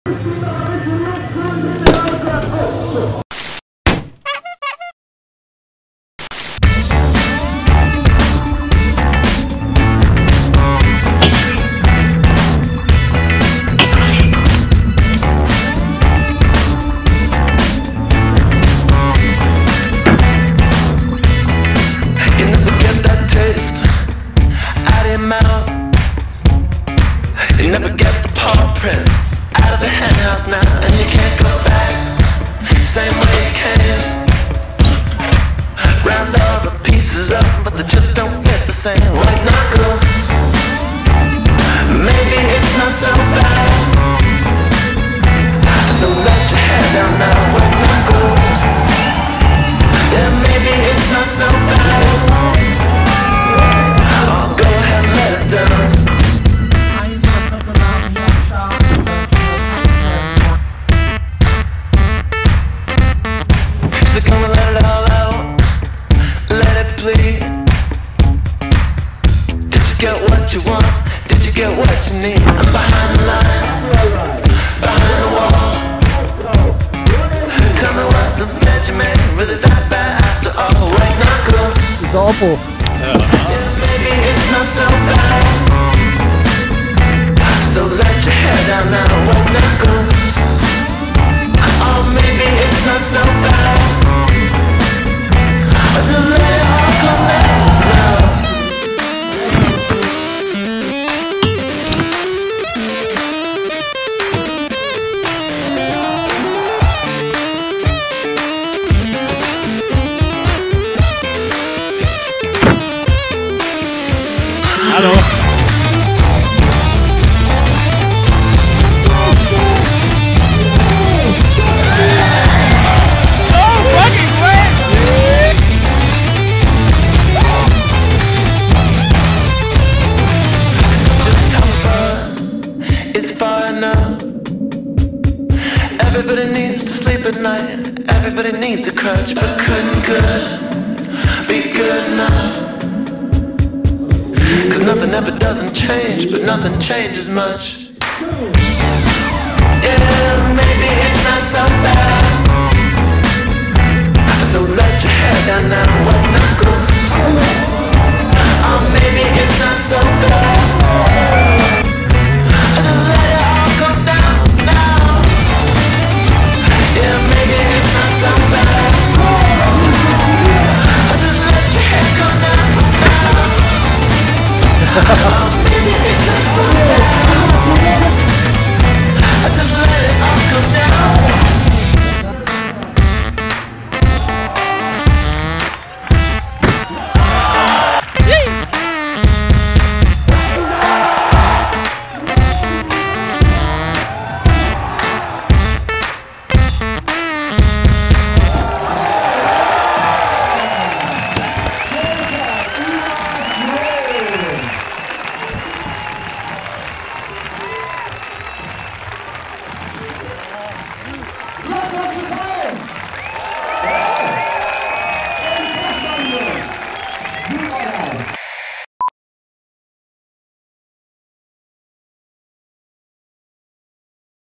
Changes much. Yeah, maybe it's not so bad. So let your hair down now, white knuckles. Oh, maybe it's not so bad. Just let it all come down now. Yeah, maybe it's not so bad. Just let your hair come down now.